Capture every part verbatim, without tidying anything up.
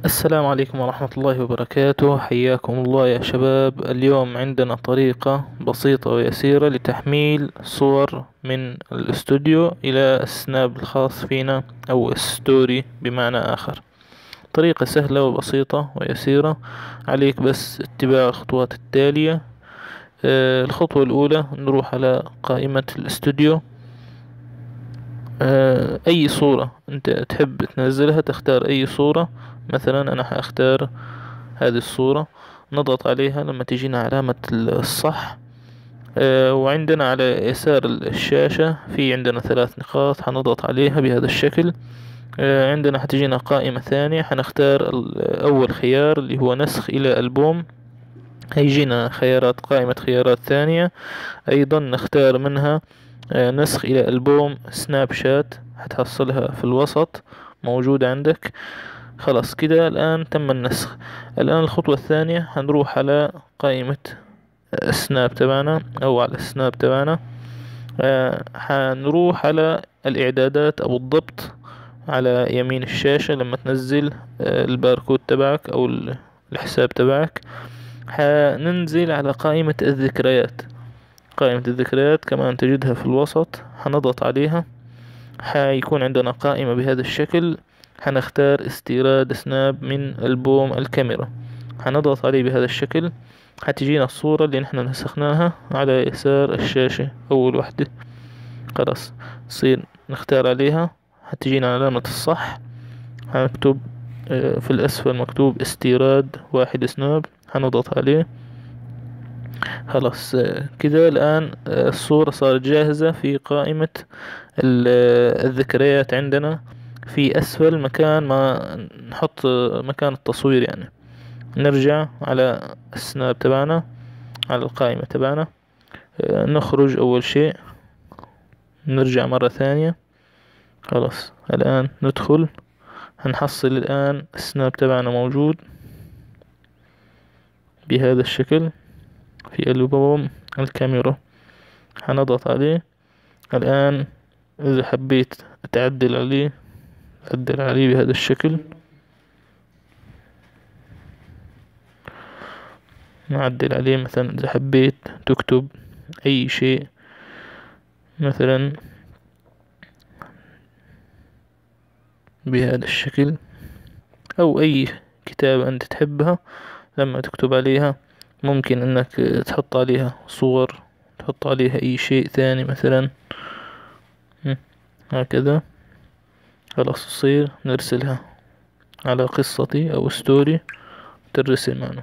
السلام عليكم ورحمة الله وبركاته. حياكم الله يا شباب. اليوم عندنا طريقة بسيطة ويسيرة لتحميل صور من الاستوديو إلى السناب الخاص فينا أو ستوري بمعنى آخر. طريقة سهلة وبسيطة ويسيرة. عليك بس اتباع الخطوات التالية. آه، الخطوة الأولى نروح على قائمة الاستوديو. آه، أي صورة أنت تحب تنزلها تختار أي صورة. مثلا أنا حأختار هذه الصورة، نضغط عليها لما تجينا علامة الصح. آه، وعندنا على يسار الشاشة في عندنا ثلاث نقاط حنضغط عليها بهذا الشكل. آه، عندنا حتجينا قائمة ثانية حنختار ال- أول خيار اللي هو نسخ إلى ألبوم. هيجينا خيارات قائمة خيارات ثانية أيضا نختار منها آه، نسخ إلى ألبوم سناب شات، هتحصلها في الوسط موجودة عندك. خلاص كده الآن تم النسخ. الآن الخطوة الثانية هنروح على قائمة السناب تبعنا أو على السناب تبعنا. آه، هنروح على الإعدادات أو الضبط على يمين الشاشة لما تنزل آه، الباركود تبعك أو ال- الحساب تبعك. هننزل على قائمة الذكريات. قائمة الذكريات كمان تجدها في الوسط، هنضغط عليها. حيكون عندنا قائمة بهذا الشكل. هنختار استيراد سناب من ألبوم الكاميرا، هنضغط عليه بهذا الشكل. هتجينا الصورة اللي نحن نسخناها على يسار الشاشة أول وحدة. خلاص نصير نختار عليها، هتجينا علامة الصح. هنكتب آه، في الأسفل مكتوب استيراد واحد سناب، هنضغط عليه. خلاص آه، كده الآن آه، الصورة صارت جاهزة في قائمة ال- آه، الذكريات عندنا في أسفل مكان ما نحط آه، مكان التصوير يعني. نرجع على السناب تبعنا، على القائمة تبعنا. آه، نخرج أول شيء، نرجع مرة ثانية. خلاص الآن ندخل، هنحصل الآن السناب تبعنا موجود بهذا الشكل في ألبوم الكاميرا. هنضغط عليه. الآن إذا حبيت أتعدل عليه أعدل عليه بهذا الشكل. نعدل عليه مثلا إذا حبيت تكتب أي شيء، مثلا بهذا الشكل، أو أي كتابة أنت تحبها لما تكتب عليها. ممكن أنك تحط عليها صور، تحط عليها أي شيء ثاني مثلا. م، هكذا. خلاص تصير نرسلها على قصتي أو ستوري ترسل معنا.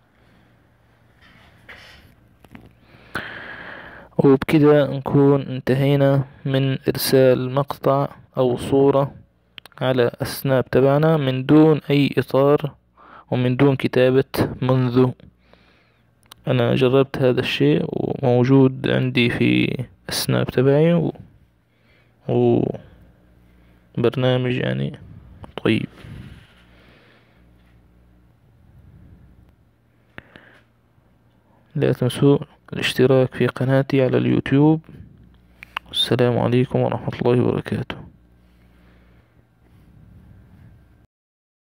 وبكده نكون انتهينا من إرسال مقطع أو صورة على السناب تبعنا من دون أي إطار ومن دون كتابة منذ. أنا جربت هذا الشيء وموجود عندي في السناب تبعي و... وبرنامج يعني طيب. لا تنسوا الاشتراك في قناتي على اليوتيوب. السلام عليكم ورحمة الله وبركاته.